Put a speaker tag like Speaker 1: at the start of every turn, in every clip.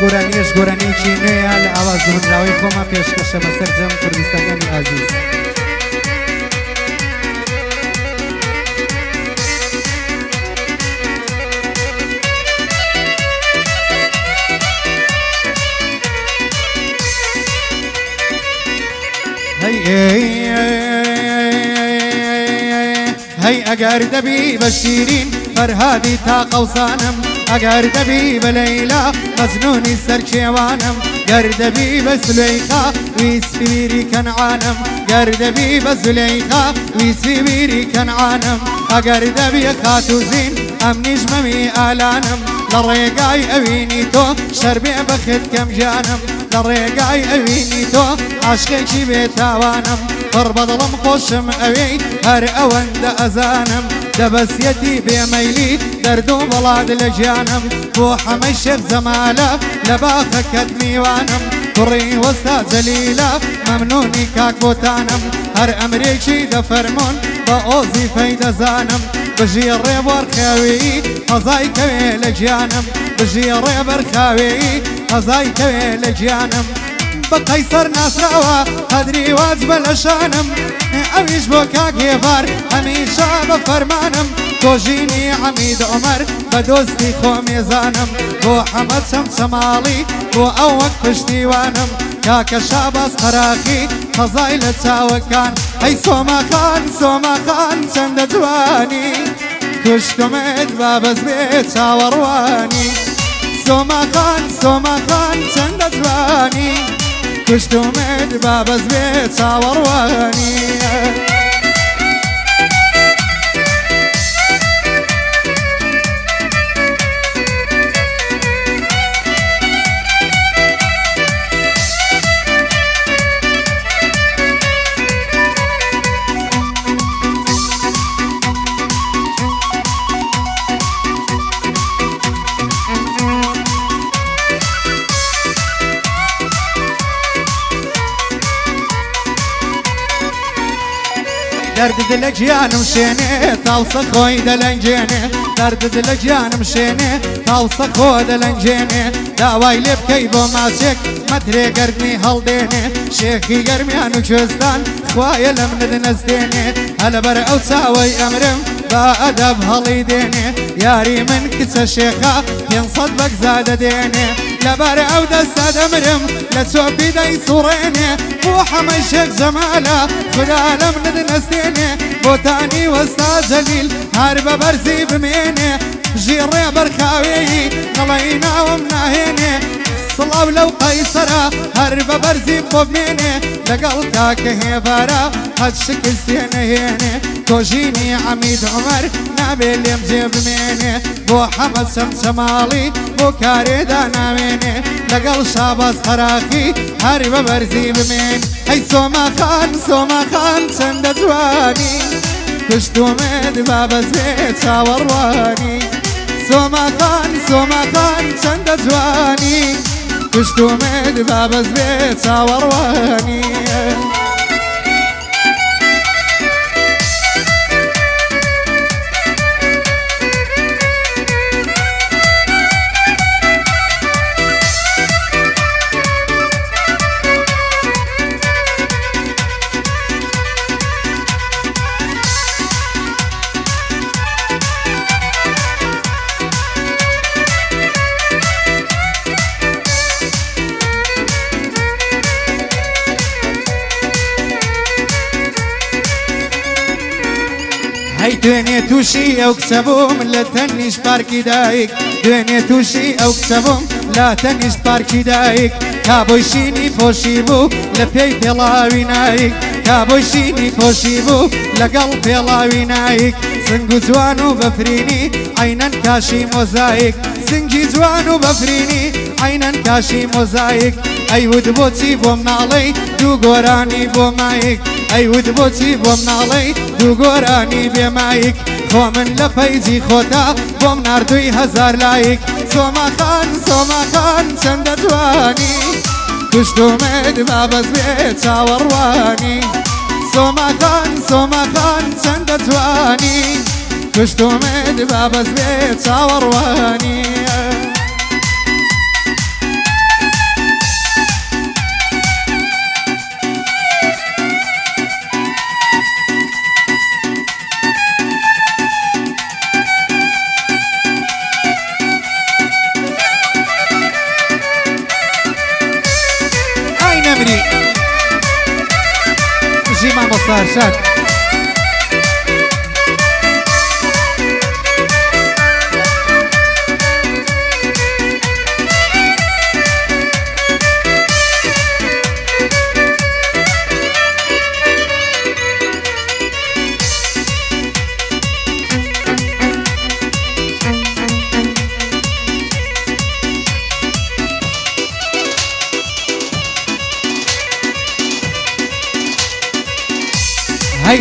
Speaker 1: گۆرانیش گۆرانیکی نوێیە لە ئاواز هەنراوی خۆمە پێشکەشە بەسەر جەم کوردستانیانی ئازیز.
Speaker 2: هەی ئەگەر دەبی بە شیرین فەرهادی تا قەوسانم، ئەگەر دەبی بە لەیلا مەجنوونی سەرکێوانم، گەر دەبی بە زولەیخا ویسپی بیری کەنعانم، گەر دەبی بە زولەیخا ویسپی بیری کەنعانم، ئەگەر دەبی خاتوزین ئەم نیژمەمی ئالانم، لە ڕێگای ئەوینی تۆ شەربێ بەخت کەم ژانم، لە ڕێگای ئەوینی تۆ عاشقێکی بێتاوانم، پڕ بەدڵم خۆشم ئەوەی هەر ئەوەندە ئەزانم، دەبەسیەتی بێمەیلی دەرد و بەڵاد لە گیانم، بۆ هەمەی شێخ جەمالە لە باخەکەت میوانم، کوڕی وەستا جەلیلە مەمنوونی کاک بۆتانم، هەر ئەمرێکی دەفەرمۆن بە ئۆزیفەی دەزانم، بژیڕێ بەرخاوێیی قەزای کەوێ لە گیانم، بژیڕێ بەرخاوێیی قەزای کەوێ لە گیانم، بە قەیسەر ناسراوە قەدری واج بە لەشانم، ئەویش بۆ کاک هێڤار هەمیشە بە فەرمانم، تۆژینی عەمید عومەر بە دۆستی خۆمێزانم، بۆ حەمەد چەمچەماڵی بۆ ئەو وەک پشتیوانم، کاکە شاباس قەراقی قەزای لە چاوەکان، ئەی سۆماخان سۆماخان چەندە جوانی، کوشتمت بابەز بێ چاوەڕوانی، سۆماخان سۆماخان چەندە جوانی، کوشتمت بابەز بێ چاوەڕوانی. دەردت لە گیانم شێنێ تاوسە خۆی دەلەنجێنێ، دەردت لە گیانم شێنێ تاوسە خۆ دەلەنجێنێ، داوای لێ بکەی بۆ ماچێک مەترێ گەرمی هەڵدێنێ، شێخی گەرمیان و کوێستان خوایە لە منت نەستێنێ، هەلەبەر ئەو چاوەی ئەمرم با ئەدەب هەڵی دێنێ، یاری من کچە شێخە 500 بەگزا دەدێنێ، لەبەر ئەو دەستە دەمرم لە چۆپی دەیسوڕێنێ، بۆ هەمەی شێخ جەمالە خدا لە منت نەستێنێ، بۆتانی وەستا جەلیل هەر بە بەرزی بمێنێ، ژیڕێ بەرخاوێیی نەڵەی ناوم ناهێنێ، سڵاو لەو قەیسەرە هەر بە بەرزی بۆ بمێنێ، لەگەڵ کاکە هێڤارە هەچ شکستێ نەهێنێ، تۆژینی عەمید عومەر نابێ لێم جێ بمێنێ، بۆ حەمەد چەمچەماڵی بۆ کارێدا نامێنێ، لەگەڵ شاباس قەراقی هەر بە بەرزی بمێن، ئەی سۆماخان سۆماخان چەندە جوانی، کوشتومت بابەز بێ چاوەڕوانی، سۆماخان سۆماخان چەندە جوانی، کوشتومت بابەز بێ چاوەڕوانی. هەی دوێنێ تووشی ئەو کچە بووم لە تەنیش پارکی دایک، دوێنێ تووشی ئەو کچە بووم لە تەنیش پارکی دایک، کابۆی شینی پۆشی بوو لە پێی پێڵاوی نایک، کابۆی شینی پۆشی بوو لەگەڵ پێڵاوی نایک، سنگ و جوان و بەفرینی عینەن کاشی مۆزایک، سنگی جوان و بەفرینی عینەن کاشی مۆزایک، ئەیود بۆچی بۆم ناڵەی دوو گۆرانی بۆ مایک، ئەیود بۆچی بۆم ناڵەی دوو گۆرانی بێمایک، خۆ من لە پەیجی خۆتا بۆم ناردووی هەزار لایک، سۆماخان سۆماخان چەندە جوانی، کوشتومت بابەز بێ چاوەڕوانی، سۆماخان سۆماخان چەندە جوانی، کوشتومت بابەز بێ چاوەڕوانی.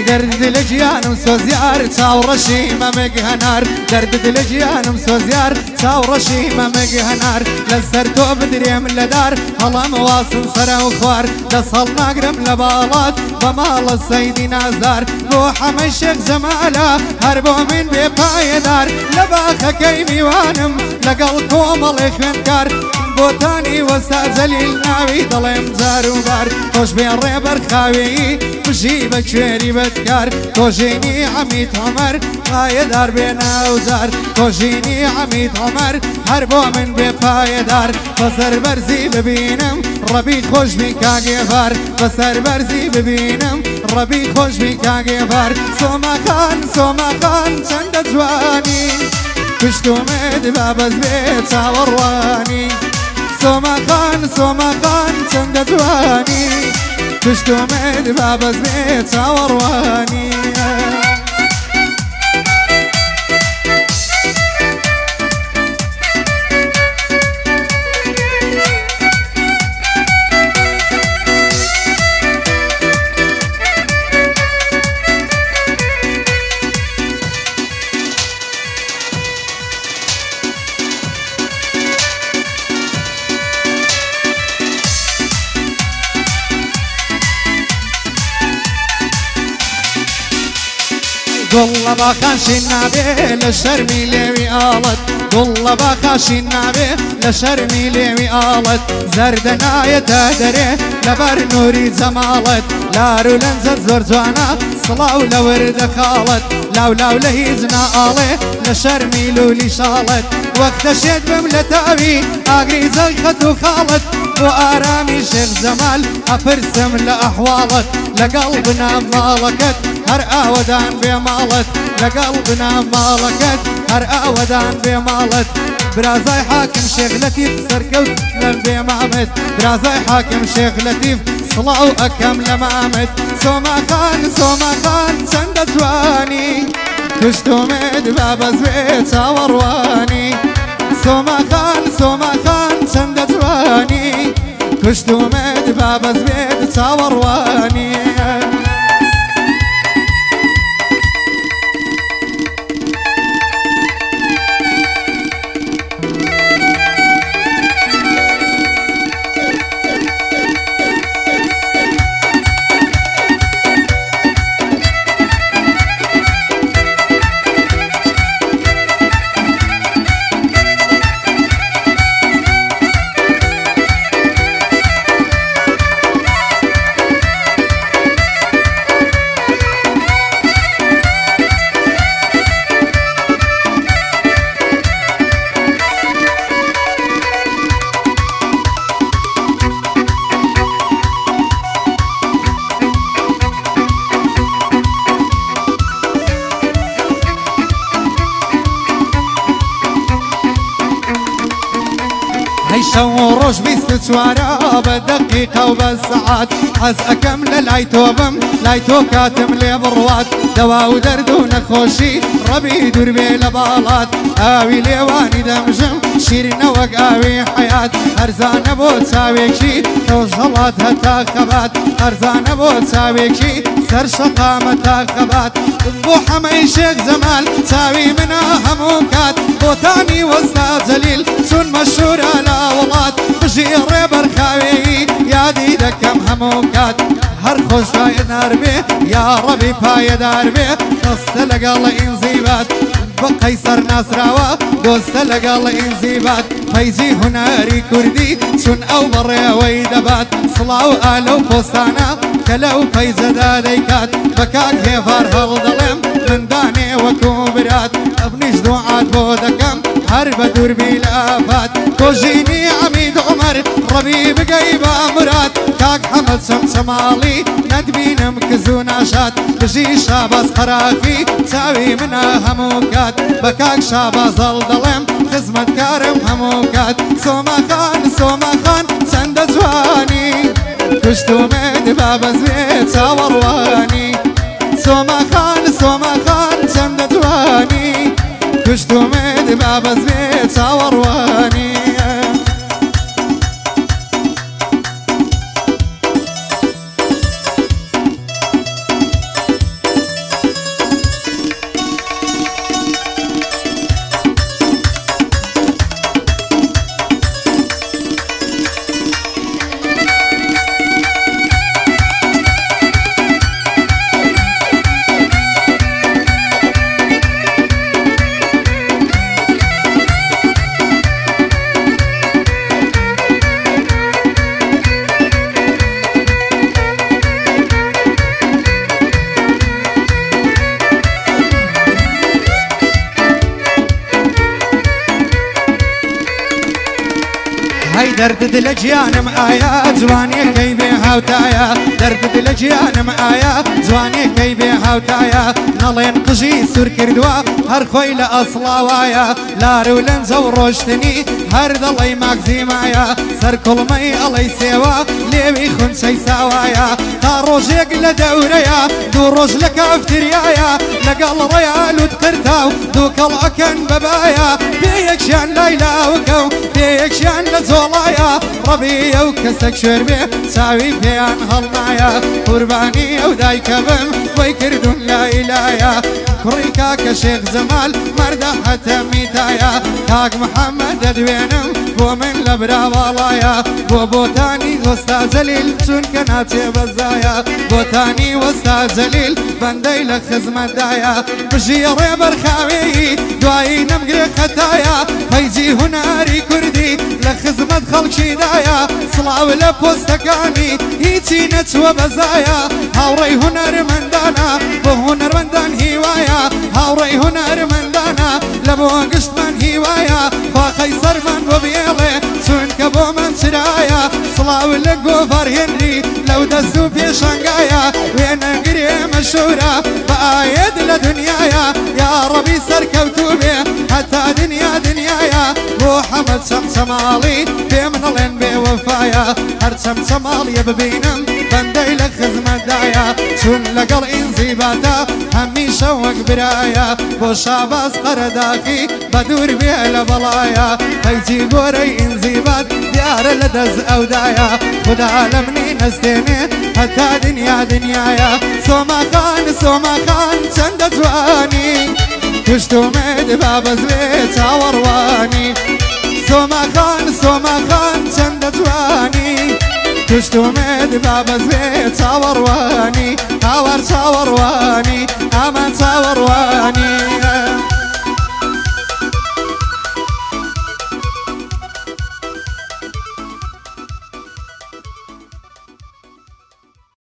Speaker 2: درد لجيانم سوزيار تاورشي ما مقهنار درد لجيانم سوزيار تاورشي ما مقهنار لسرتو بدريم لدار هلا مواصل سرا وخوار دصل ناقرم لبالات بمال السيد نازار روح مشيخ زمالا هربو من ببايدار لباخ كيمي وانم لقلكم الله خوينكار بوتاني وسازليل ناوي ضلم زار وبار خوش بين ريبر خاوي بجيبك شويري بتكار كوجيني عميد عمر قايدار بينا وزار كوجيني عميد عمر هربو من ببايدار بسر برزي ببينم ربي خوش بين كاقفار بسر برزي ببينم ربي خوش بين كاقفار سوما خان چند جواني كشتو مد بابز بيت ورواني سوما خان چند جواني كشتو مد بابز بيت ورواني قل باخاشي النبي لشرمي ليوي آلت قل باخاشي النبي لشرمي ليوي آلت زردنا يتهدري لبر نوري زمالت لارو لنزت زور جوانا صلاو لورد خالت لاو لهيزنا آلي لشرمي لولي شالت وقت شيد بملتاوي اقري زيخت وخالت وآرامي شيخ زمال أفرسم لأحوالت لقلبنا مالكت هر آودان بمالت لقلبنا مالكت هر آودان بمالت برازاي حاكم شيخ لطيف سركوت لم بمامت برازاي حاكم شيخ لطيف صلاو أكم لمامت سوما خان سند جواني كشتو مد بابز بيت ورواني سوما خان سند جواني كشتو مد بابز بيت ورواني شوروش بيست شوارع بدقيقة وبالساعات حز أكمل لايتو كاتم لي بروات دوا ودرد ونخوشي ربي دور بلبالات آوي ليواني دمجم شيرنا وقاوي حياة أرزان بو تساويكشي توجلات هتا خبات أرزان بو تساويكشي سر شقامة خبات بو حمي شيخ زمال تساوي منا هموكات بوتاني وسط زليل سن مشهور على ولات بجي ريبر خاوي يا دي دكم هموكات هر خوش بايدار بي يا ربي بايدار بي دست لقال انزيبات بقيصر ناسراوا دوست لقال انزيبات فايزي هناري كردي سن او بري ويدبات صلاو آلو بوستانا كلو فايز داديكات بكاك هيفار هالظلم من داني وكوبرات ابنش دوعات بودكم هرب دور بالآفات كوجيني عميد عمر ربي بقيبة مراد كاك حمد سمسمالي ندبين مكزو ناشات بجي شاباز خرافي تساوي منا هموكات بكاك شاباز الظلم خزمت كارم هموكات سوما خان سند جواني كشتو مد بابز بيت ورواني سوما خان سند جواني كشتو مد بابز بيت ورواني دردت لجيانم آيا جواني كي بي هاوتايا دردت لجيانم آيا جواني كي بي هاوتايا نڵێن قژی سوور کردووە هەر خۆی لە ئەسڵاوایە لارو لەنجە و ڕۆشتنی هەر دەڵی ماگزیمایە سەر کوڵمەی ئەڵەی سێوە لێوی خونچەی ساوایە تا ڕۆژێک لە دەورەیە دوو ڕۆژ لە کافتریایە لەگەڵ ڕێیا لوت قرتا و دوو کەڵ ئەکەن بەبایە پێیەکشیان لایلاوکە و پێیەکشیان لە جۆڵایە ڕەبیە و کەسێک شوێر بێ چاوی پێیان هەڵنایە قوربانی ئەو دایکە بم بۆی کردوون لایلایە کوڕی کاکە شێخ جەمال مەردە هەتەمیتایە کاک محەممەد دەدوێنم بۆ من لە براواڵایە بۆ بۆتانی وەستا جەلیل چونکە ناچێ بەزایە بۆتانی وەستا جەلیل بەندەی لە خزمەتدایە بژیڕێ بەرخاوێی دوایی نەمگرێ خەتایە پەیجی هوناری کوردی لە خزمەت خەڵکیدایە سڵاو لە پۆستەکانی هیچی نەچووە بەزایە هاوڕێی هونەرمەندانە بۆ هونەرمەندان هیوایە هاوڕێی هونەرمەندانە لە بۆ گشتمان هیوایە خواخەی سەرمان بۆ بێڵێ چونکە بۆ من چرایە سڵاو لە گۆڤار هێنری لەو دەست و پێشانگایە وێنەگرێ مەشهورە بە ئاەت لە دنیایە یا ڕەبی سەرکەوتوو بێ هەتا دنیا دنیایە بۆ حەمەد چەمچەماڵی پێم نەڵێن بێوەفایە هەر چەمچەماڵیە ببینم بەندەی لە خزمەتدایە چون لەگەڵ ئینزیباتە هەمیشە وەک برایە بۆ شاباس قەرەداخی بە دوور بێ لە بەڵایە پەیجی گۆرەی ئینزیبات دیارە لە دەست ئەودایە خدا لە منی نەستێنێ هەتا دنیا دنیایە سۆماخان سۆماخان چەندە جوانی کوشتومێت بابەزوێ چاوەڕوانی سۆماخان سۆماخان چەندە جوانی کوشتومێت بابەزوێ چاوەڕوانی هاوار چاوەڕوانی